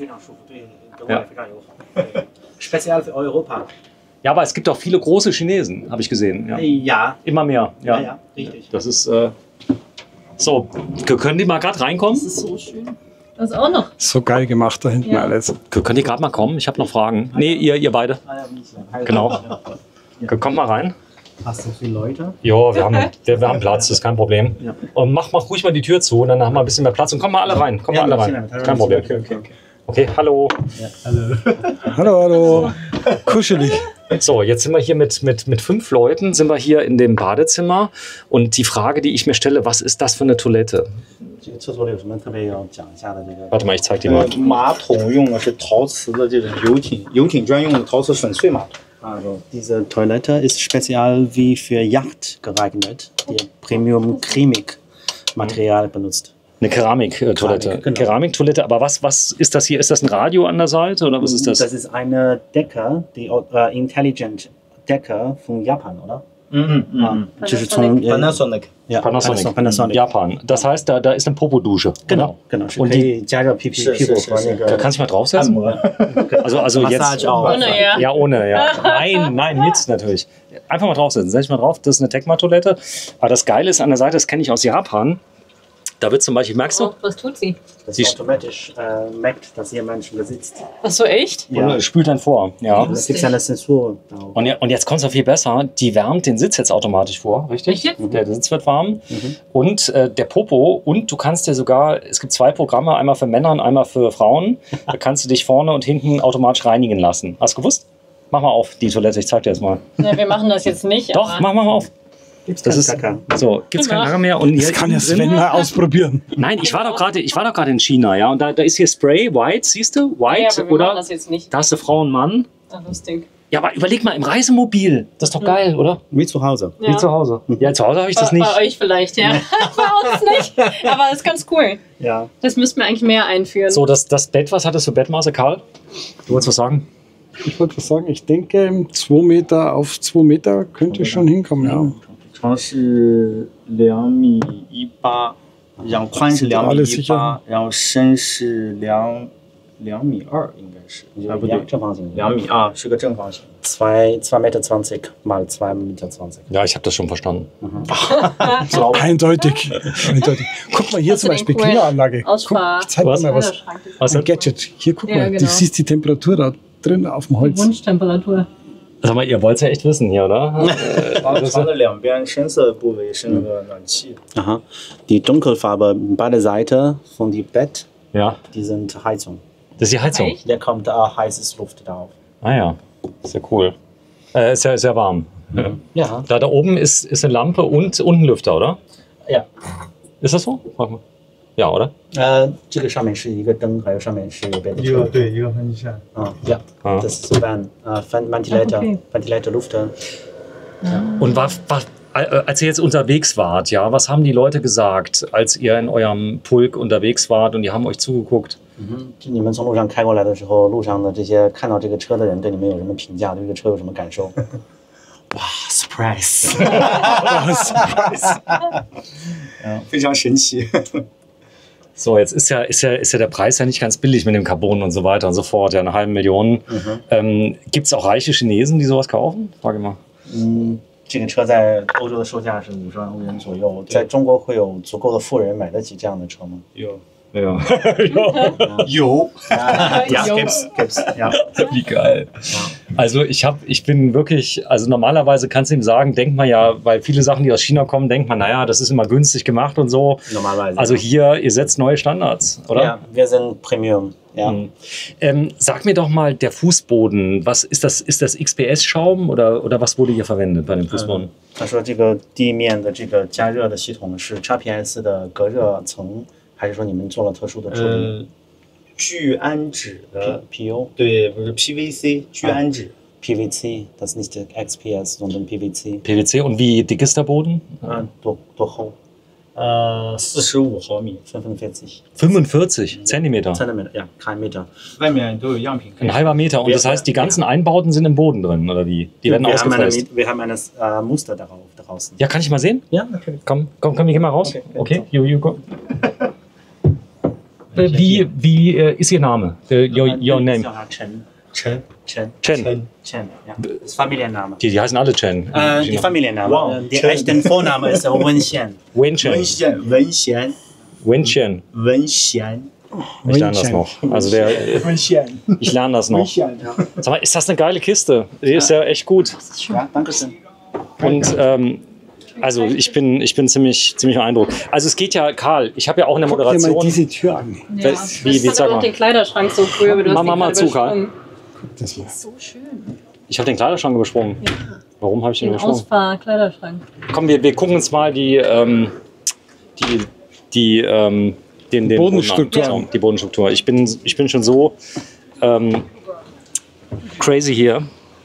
Ja. Speziell für Europa. Ja, aber es gibt auch viele große Chinesen, habe ich gesehen. Ja. ja. Immer mehr. Ja, ja, ja richtig. Das ist. Äh so, können die mal gerade reinkommen? Das ist so schön. Das ist auch noch. So geil gemacht da hinten ja. alles. Könnt ihr gerade mal kommen? Ich habe noch Fragen. Nee, ihr, ihr beide. Genau. Kommt mal rein. Hast du viele Leute? Ja, wir haben, wir, wir haben Platz, das ist kein Problem. Ja. Und mach, mach ruhig mal die Tür zu, und dann haben wir ein bisschen mehr Platz. Und kommt mal alle rein. Kommt ja, mal alle rein. Kein Problem. Okay, okay, okay. Okay, hallo. Ja, hallo. Hallo, hallo. Kuschelig. So, jetzt sind wir hier mit, mit, mit fünf Leuten, sind wir hier in dem Badezimmer. Und die Frage, die ich mir stelle, was ist das für eine Toilette? Warte mal, ich zeig dir mal. 马桶用的是陶瓷的这种游艇，游艇专用的陶瓷粉碎马桶。 Also, diese Toilette ist speziell wie für Yacht geeignet, die Premium-Keramik-Material benutzt. Eine Keramiktoilette. Keramik, genau. Keramiktoilette, aber was, was ist das hier? Ist das ein Radio an der Seite oder was ist das? Das ist eine Decke, die uh, Intelligent Decke von Japan, oder? Mhm, mhm. Panasonic. Panasonic. Ja, Panasonic. Panasonic. Japan. Das heißt, da, da ist eine Popodusche. Genau, genau. Und die da kannst du mal draufsetzen? Also, also jetzt. Ohne, ja. Ja, ohne, ja. Nein, nein, mit natürlich. Einfach mal draufsetzen. Setz ich mal drauf, das ist eine Tecma-Toilette. Aber das Geile ist an der Seite, das kenne ich aus Japan. Da wird zum Beispiel, merkst du? Oh, was tut sie? Das sie automatisch äh, merkt, dass jemand schon da sitzt. Ach so, echt? Ja. Und spült dann vor. Ja. Es gibt eine Zensur. Und, ja, und jetzt kommt es noch viel besser. Die wärmt den Sitz jetzt automatisch vor, richtig? Echt? Mhm. Der Sitz wird warm. Mhm. Und äh, der Popo. Und du kannst dir sogar, es gibt zwei Programme, einmal für Männer und einmal für Frauen. Da kannst du dich vorne und hinten automatisch reinigen lassen. Hast du gewusst? Mach mal auf die Toilette, ich zeig dir das mal. Ja, wir machen das jetzt nicht. Doch, mach, mach mal auf. Gibt's das ist Kaka. So, gibt's keinen Kaka mehr. Und das kann ja Sven mal ausprobieren. Nein, ich war doch gerade, ich war doch gerade in China, ja, und da, da ist hier Spray, White, siehst du? White, ja, aber wir oder? machen das jetzt nicht. Da hast du Frau und Mann. Ach, lustig. Ja, aber überleg mal, im Reisemobil, das ist doch geil, oder? Wie zu Hause. Ja. Wie zu Hause. Ja, zu Hause habe ich das bei, nicht. Bei euch vielleicht, ja. Bei uns nicht. Aber das ist ganz cool. Ja. Das müssten wir eigentlich mehr einführen. So, das, das Bett, was hattest du Bettmaße, Karl? Du wolltest was sagen? Ich wollte was sagen, ich denke, zwei Meter auf zwei Meter könnte schon hinkommen, ja. 长是两米一八，然后宽是两米一八，然后深是两两米二应该是， 啊， 啊不对， 正方形， 两米啊，是个正方形。 zwei zwei Meter zwanzig mal zwei Meter zwanzig. Ja, ich habe das schon verstanden. Eindeutig. Eindeutig. Guck mal, hier Hast zum du den Beispiel coolen Klimaanlage. Guck, Ausfahr- ich zeig dir Was? mal was. Kleiderschrank. Was Ein denn? Gadget. Hier, guck Ja, mal, genau. du siehst die Temperatur da drin auf dem Holz. Wunschtemperatur. Sag mal, ihr wollt es ja echt wissen hier, oder? 床床的两边深色的部位是那个暖气。 Aha. Die Dunkelfarbe, beide Seiten von dem Bett, Ja, die sind Heizung. das ist die Heizung. Echt? Da kommt äh, heißes Luft drauf. Ah ja, ist ja cool. Äh, ist ja sehr warm. Ja. Da, da oben ist, ist eine Lampe und, und ein Lüfter, oder? Ja. Ist das so? Frag mal. Ja, oder? 呃，这个上面是一个灯，还有上面是有别的车。 对一个喷气扇。 啊，ja. Ah. Das ist so Van, äh, Van- Ventilator, Ah, okay. Ventilator Lüfter. Und war, war, äh, als ihr jetzt unterwegs wart, ja, was haben die Leute gesagt, als ihr in eurem Pulk unterwegs wart und die haben euch zugeguckt? 你们从路上开过来的时候，路上的这些看到这个车的人对你们有什么评价？对这个车有什么感受？哇，surprise！ 非常神奇。 So, jetzt ist ja, ist, ja, ist ja der Preis ja nicht ganz billig mit dem Carbon und so weiter und so fort, ja, eine halbe Million. Mhm. Ähm, Gibt es auch reiche Chinesen, die sowas kaufen? Frage mal. 嗯，这个车在欧洲的售价是五十万欧元左右，在中国会有足够的富人买得起这样的车吗？ 有 Ja. 有 Ja, gibt's, gibt's, ja. Wie geil. Also ich habe, ich bin wirklich, also normalerweise kannst du ihm sagen, denkt man ja, weil viele Sachen, die aus China kommen, denkt man, naja, das ist immer günstig gemacht und so. Normalerweise. Also hier, ihr setzt neue Standards, oder? Ja, wir sind Premium. Ja. Mhm. Ähm, sag mir doch mal, der Fußboden, was ist das? Ist das X P S-Schaum oder, oder was wurde hier verwendet bei dem Fußboden? 他说这个地面的这个加热的系统是 X P S 的隔热层，还是说你们做了特殊的处理呃，聚氨酯的， ？P U 对，不是 P V C，聚氨酯。 P V C, das ist nicht der X P S, sondern P V C. P V C und wie dick ist der Boden? 啊，多多厚？ 呃，四十五毫米， fünfundvierzig fünfundvierzig Zentimeter. Zentimeter, ja, kein Meter. 外面都有样品可以 Ein halber Meter. Und das heißt, die ganzen Einbauten sind im Boden drin, oder wie? Die werden Wir haben, eine, ausgefräst. wir haben ein äh, Muster darauf draußen. Ja, kann ich mal sehen? Ja, natürlich. Komm, komm, komm, wir gehen mal raus. Okay. Okay, you, you go. Äh, Wie, wie äh, ist Ihr Name? Äh, your, your name? Chen. Chen Chen. Chen. Chen, ja. Das ist Familienname. Die, die heißen alle Chen. Äh, die China. Familienname. Wow. Äh, Der echte Vorname ist Wen Xian. Wen 文 Chen. 贤文贤 Wen Chen. 文贤 Ich lerne das noch. Also der, 文贤 ich lerne das 文 noch. 贤。 Sag mal, ist das eine geile Kiste? Die ist ja echt gut. Ja, danke schön. Und ähm, also ich bin, ich bin ziemlich, ziemlich beeindruckt. Also es geht ja, Karl, ich habe ja auch in der Guck dir mal Moderation. diese Tür an. Ja. Wie- wie- ich fand sag aber mal. auch den Kleiderschrank so cool, aber du hast Mach den mal mal gerade zu, Karl. übersprungen. Das mal. So schön. Ich habe den Kleiderschrank übersprungen. Warum habe ich den Den übersprungen? Ausfahr-Kleiderschrank. Komm, wir, wir gucken uns mal die, ähm, die, die, ähm, den, den Bodenstruktur Boden an. an. Die Bodenstruktur. Ich bin, ich bin schon so ähm, crazy hier.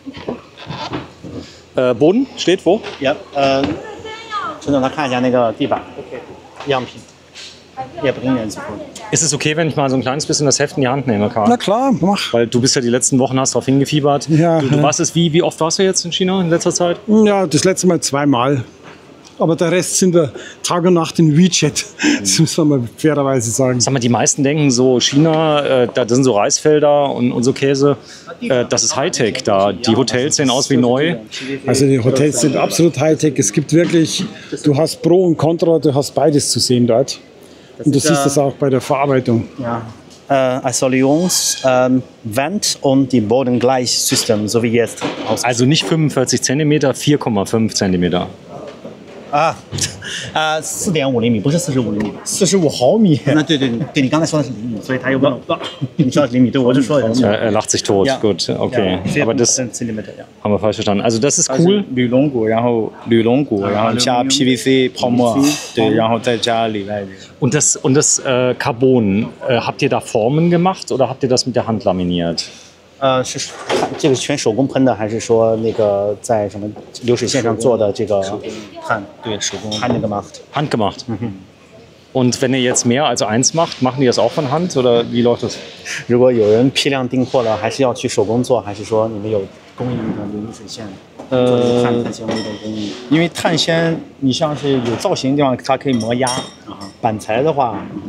Äh, Boden steht wo? Ja, 呃，陈总，他看一下那个地板样品，也不跟人zu tun. Ist es okay, wenn ich mal so ein kleines bisschen das Heft in die Hand nehme, Karl? Na klar, mach. Weil du bist ja die letzten Wochen, hast darauf hingefiebert. Ja, du, du ja. warst es, wie, wie oft warst du jetzt in China in letzter Zeit? Ja, das letzte Mal zweimal. Aber der Rest sind wir Tag und Nacht in WeChat. Das muss man mal fairerweise sagen. Sag mal, die meisten denken so, China, äh, da sind so Reisfelder und, und so Käse, äh, das ist Hightech da. Die Hotels sehen aus wie neu. Also die Hotels sind absolut Hightech. Es gibt wirklich, du hast Pro und Contra, du hast beides zu sehen dort. Und du siehst das auch bei der Verarbeitung. Ja. Äh, Isolierungs-, ähm, Wand- und die Bodengleichsystem, so wie jetzt. Aus Also nicht fünfundvierzig Zentimeter, vier Komma fünf Zentimeter. 啊，呃，四点五厘米，不是四十五厘米。 四十五毫米。 那对对对，你刚才说的是厘米，所以他又问我，你说的是厘米，对我就说的是 Er, er lacht sich tot. Ja. Gut, okay. Ja, Aber das Zentimeter, ja. haben wir falsch verstanden. Also das ist 它是 cool. 铝龙骨，然后铝龙骨，然后加 P V C 泡沫，对，然后再加里外的。 Und das, und das äh, Carbon, äh, habt ihr da Formen gemacht oder habt ihr das mit der Hand laminiert? 呃，是看这个全手工喷的，还是说那个在什么流水线上做的这个焊？ 对，手工。 焊那个 macht。 Handgemacht. Und wenn ihr jetzt mehr als eins macht, machen die das auch von Hand oder wie läuft das? 如果有人批量订货了，还是要去手工做，还是说你们有供应的流水线？做这个碳碳纤维的供应？ 因为碳纤，你像是有造型的地方，它可以磨压；板材的话，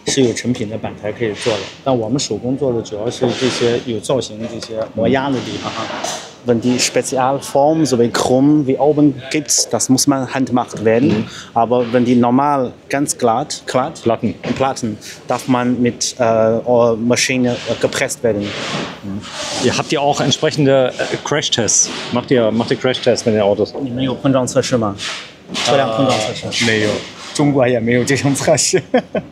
是有成品的板材可以做的。但我们手工做的主要是这些有造型这些磨压的地方。 Wenn die Spezialform, so wie krumm wie oben gibt, das muss man handgemacht werden. Mhm. Aber wenn die normal ganz glatt, glatt Platten. Platten, darf man mit äh, Maschine gepresst werden. Mhm. Ihr habt ja auch entsprechende Crash-Tests. Macht ihr, macht ihr Crash-Tests mit den Autos? 你们有碰撞测试吗？车辆碰撞测试？ 没有，中国也没有这种测试。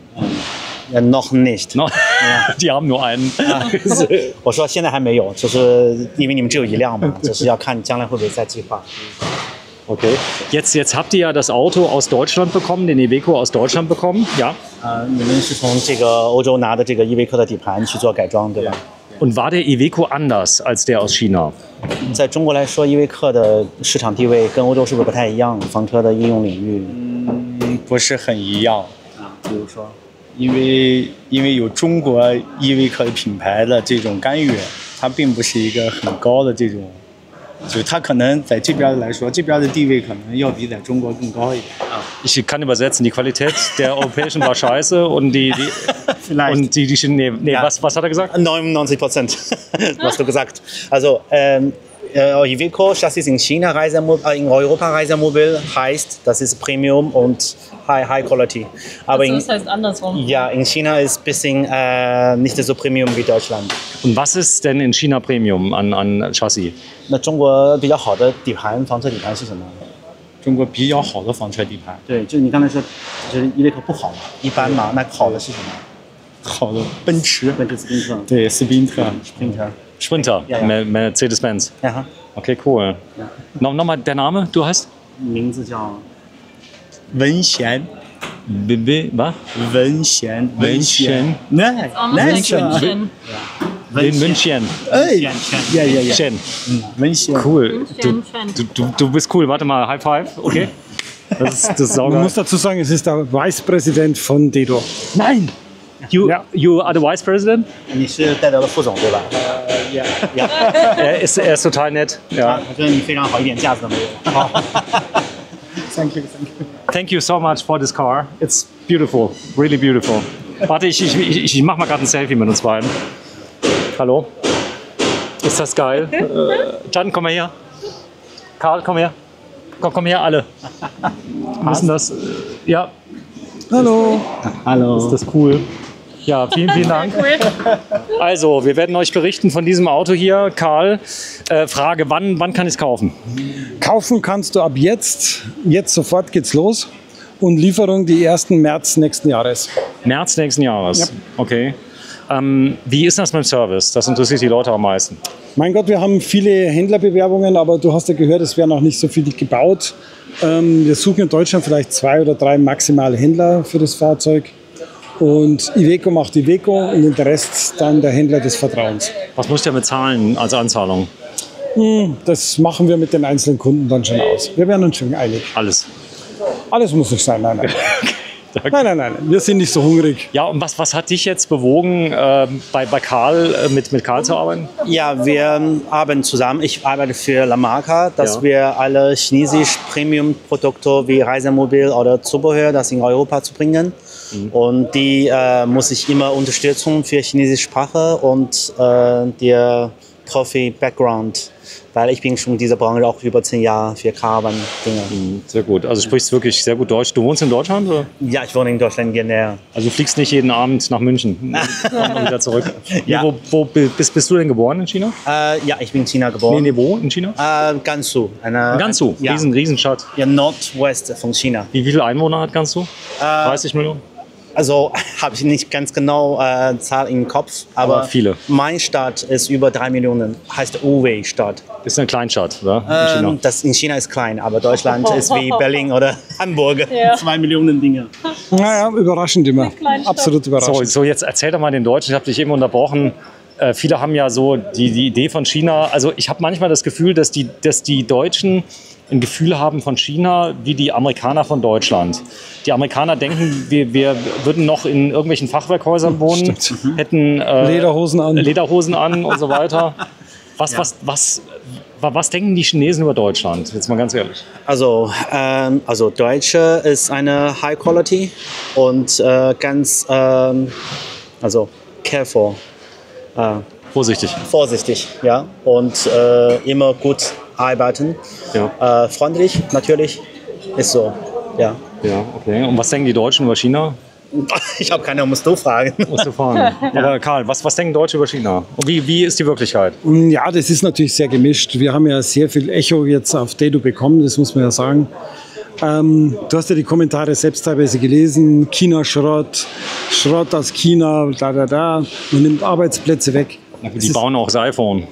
Ja, noch nicht. No. Ja. Die haben nur einen. 我说现在还没有，就是因为你们只有一辆嘛，只是要看将来会不会再计划。 Okay. Jetzt, jetzt habt ihr ja das Auto aus Deutschland bekommen, den Iveco aus Deutschland bekommen, ja? 呃，你们是从这个欧洲拿的这个依维柯的底盘去做改装，对吧？ Und war der Iveco anders als der aus China? 在中国来说，依维柯的市场地位跟欧洲是不是不太一样？房车的应用领域， 嗯，不是很一样。 啊，比如说。 因为因为有中国依维柯的品牌的这种干预，它并不是一个很高的这种，就它可能在这边来说，这边的地位可能要比在中国更高一点。啊 Ich kann übersetzen, die Qualität der europäischen war scheiße und die, die Vielleicht. Und die, die nee, nee Ja. was, was hat er gesagt? neunundneunzig Prozent, hast du gesagt. Also ähm, äh, Iveco Chassis in China Reisemobil, äh, in Europa Reisemobil heißt, das ist Premium und High High Quality. Aber Also, in, das heißt andersrum. ja, in China ist ein bisschen äh, nicht so Premium wie Deutschland. Und was ist denn in China Premium an, an Chassis? 那中国比较好的底盘，房车底盘是什么？ 中国比较好的房车底盘， 对，就是你刚才说，就是依维柯不好嘛，一般嘛，那好的是什么？ 好的奔驰， 奔驰斯宾特， 对，斯宾特， Sprinter。 Sprinter, Ja, ja. Mer- Mercedes-Benz. Ja, Okay, cool. Ja. No, Nochmal der Name, du heißt? 名字叫文贤， B- B- Was? 文贤， 文贤 ，nein Almost like München. In München. 哎， 选选 ja ja ja， Chen. 文贤， Cool. Du, München, Chen. du, du, du bist cool. Warte mal, High Five. Okay. Das ist, das ist Man saugeil. muss dazu sagen, es ist der Vicepräsident von Dedo. Nein! You, Ja. you are the Vice President? 你是戴德的副总对吧？ 呀， 呀， Er ist, er ist total nett. 他 Ja. 他觉得你非常好，一点架子都没有。好 thank you thank you。 Thank you so much for this car. It's beautiful. Really beautiful. Warte, ich, ich, ich, ich mach mal gerade ein Selfie mit uns beiden. Hallo? Ist das geil? Äh, Jan, komm mal her. Karl, komm her. Komm, komm her, alle. Wir müssen das. äh, Ja, Hallo. Hallo。 ist das cool. Ja, vielen, vielen Dank. Also, wir werden euch berichten von diesem Auto hier. Karl, äh, Frage, wann, wann kann ich es kaufen? Kaufen kannst du ab jetzt. Jetzt sofort geht's los. Und Lieferung die ersten März nächsten Jahres. März nächsten Jahres. Ja. Okay. Ähm, wie ist das mit dem Service? Das interessiert die Leute am meisten. Mein Gott, wir haben viele Händlerbewerbungen, aber du hast ja gehört, es werden noch nicht so viele gebaut. Ähm, wir suchen in Deutschland vielleicht zwei oder drei maximal Händler für das Fahrzeug. Und Iveco macht Iveco und den Rest dann der Händler des Vertrauens. Was muss ich damit zahlen als Anzahlung? Das machen wir mit den einzelnen Kunden dann schon aus. Wir werden uns schon einig. Alles. Alles muss nicht sein, nein, nein. Danke. Nein, nein, nein, wir sind nicht so hungrig. Ja, und was, was hat dich jetzt bewogen, ähm, bei, bei Karl, äh, mit, mit Karl zu arbeiten? Ja, wir arbeiten zusammen. Ich arbeite für La Marca, dass Ja. wir alle chinesische Premium-Produkte wie Reisemobil oder Zubehör, das in Europa zu bringen. Und die äh, muss ich immer unterstützen für chinesische Sprache und äh, der Profi-Background, weil ich bin schon in dieser Branche auch über zehn Jahre für Caravan-Dinge. Sehr gut. Also sprichst wirklich sehr gut Deutsch. Du wohnst in Deutschland? Oder? Ja, ich wohne in Deutschland gerne. Also du fliegst nicht jeden Abend nach München. Komm mal wieder zurück. Ja. Nee, wo, wo bist, bist du denn geboren in China? Äh, ja, ich bin in China Nee, geboren. nee, wo in China? Äh, Gansu. Eine, Gansu, Ja, riesen, Riesenstadt. ja, Nordwest von China. Wie viele Einwohner hat Gansu? dreißig Millionen? Also habe ich nicht ganz genau äh, Zahl im Kopf, aber, Aber viele. Mein Stadt ist über drei Millionen, heißt Uwe-Stadt. Ist eine Kleinstadt, oder? In China. Ähm, das in China ist klein, aber Deutschland ist wie Berlin oder Hamburg. Ja. Zwei Millionen Dinge. Naja, überraschend immer. Kleinstadt. Absolut überraschend. So, so, jetzt erzähl doch mal den Deutschen, ich habe dich eben unterbrochen. Äh, viele haben ja so die, die Idee von China. Also ich habe manchmal das Gefühl, dass die, dass die Deutschen ein Gefühl haben von China wie die Amerikaner von Deutschland. Die Amerikaner denken, wir, wir würden noch in irgendwelchen Fachwerkhäusern wohnen, hätten äh, Lederhosen an. Lederhosen an und so weiter. Was, was, was, Was denken die Chinesen über Deutschland? Jetzt mal ganz ehrlich. Also, ähm, also Deutsche ist eine High Quality und äh, ganz ähm, also careful, äh, Vorsichtig. vorsichtig, ja, und äh, immer gut arbeiten. Ja. Äh, freundlich natürlich, ist so, ja. Ja, okay. Und was denken die Deutschen über China? Ich habe keine, musst du fragen. Musst du fragen. Aber Karl, was, was denken Deutsche über China? Und wie, wie ist die Wirklichkeit? Ja, das ist natürlich sehr gemischt. Wir haben ja sehr viel Echo jetzt auf Dedo bekommen, das muss man ja sagen. Ähm, du hast ja die Kommentare selbst teilweise gelesen. China Schrott, Schrott aus China, da, da, da. Man nimmt Arbeitsplätze weg. Die das bauen auch das iPhone.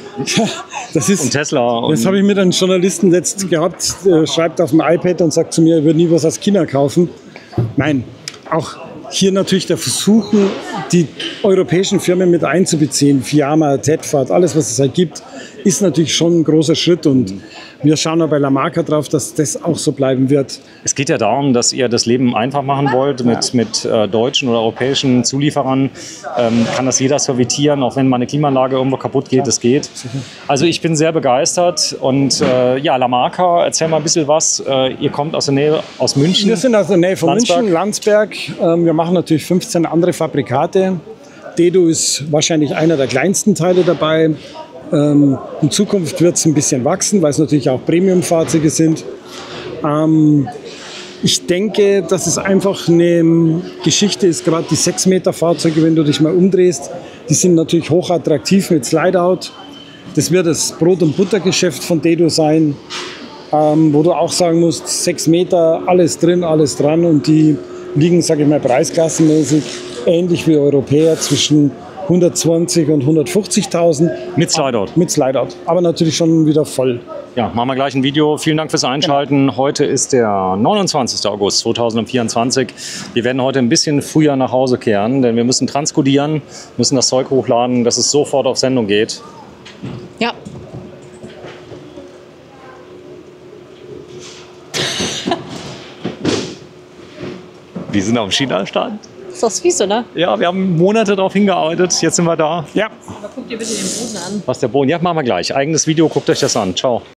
Das ist, und Tesla. Und das habe ich mit einem Journalisten letzt gehabt, der schreibt auf dem iPad und sagt zu mir, er würde nie was aus China kaufen. Nein, auch hier natürlich der Versuch, die europäischen Firmen mit einzubeziehen, Fiamma, Tedford, alles was es halt gibt, ist natürlich schon ein großer Schritt und wir schauen auch bei La Marca drauf, dass das auch so bleiben wird. Es geht ja darum, dass ihr das Leben einfach machen wollt mit, mit äh, deutschen oder europäischen Zulieferern. Ähm, kann das jeder servitieren, auch wenn mal eine Klimaanlage irgendwo kaputt geht, es geht. Also ich bin sehr begeistert und äh, ja, La Marca, erzähl mal ein bisschen was. Äh, ihr kommt aus der Nähe, aus München. Wir sind aus der Nähe von Landsberg. München, Landsberg. Ähm, wir machen natürlich fünfzehn andere Fabrikate. Dedo ist wahrscheinlich einer der kleinsten Teile dabei. Ähm, in Zukunft wird es ein bisschen wachsen, weil es natürlich auch Premium-Fahrzeuge sind. Ähm, ich denke, dass es einfach eine Geschichte ist, gerade die sechs Meter Fahrzeuge, wenn du dich mal umdrehst, die sind natürlich hochattraktiv mit Slide-Out. Das wird das Brot- und Buttergeschäft von Dedo sein, ähm, wo du auch sagen musst, sechs Meter, alles drin, alles dran und die liegen, sage ich mal, preisklassenmäßig ähnlich wie Europäer zwischen hundertzwanzig und hundertfünfzigtausend. Mit Slideout. Mit Slideout, aber natürlich schon wieder voll. Ja, machen wir gleich ein Video. Vielen Dank fürs Einschalten. Genau. Heute ist der neunundzwanzigster August zweitausendvierundzwanzig. Wir werden heute ein bisschen früher nach Hause kehren, denn wir müssen transkodieren, müssen das Zeug hochladen, dass es sofort auf Sendung geht. Ja. Wir sind am China-Stand. Ist doch fies, oder? Ja, wir haben Monate darauf hingearbeitet. Jetzt sind wir da. Ja. Aber guck dir bitte den Boden an. Was der Boden? Ja, machen wir gleich. Eigenes Video, guckt euch das an. Ciao.